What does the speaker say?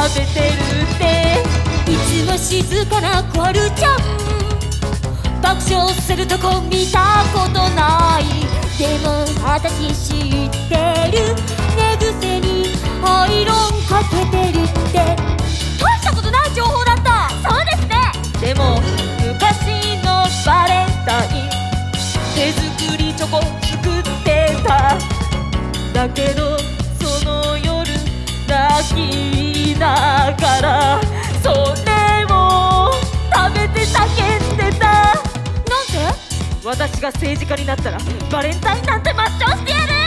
食べてるって。いつも静かなコルちゃん、爆笑するとこ見たことない。でも私知ってる、寝癖にアイロンかけてるって。大したことない情報だった。そうですね。でも昔のバレンタイン、手作りチョコ作ってた。だけどその夜泣きながらそれを食べて叫んでた。なんで？私が政治家になったらバレンタインなんて抹消してやる。